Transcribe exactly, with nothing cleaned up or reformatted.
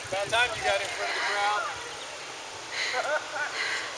About time you got in front of the crowd.